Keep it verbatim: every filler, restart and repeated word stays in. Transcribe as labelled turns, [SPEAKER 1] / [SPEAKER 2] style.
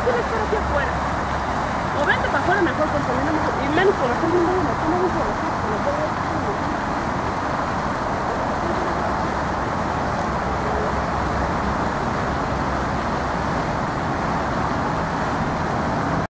[SPEAKER 1] quiero estar aquí afuera. O vente para afuera mejor, porque a mí no me... Y menos por estar viendo una, no me gusta.